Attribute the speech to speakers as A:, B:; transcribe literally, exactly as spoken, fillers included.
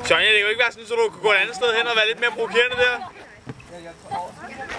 A: Sonja, det kan jo ikke være sådan, så du kunne gå et andet sted hen og være lidt mere provokerende der.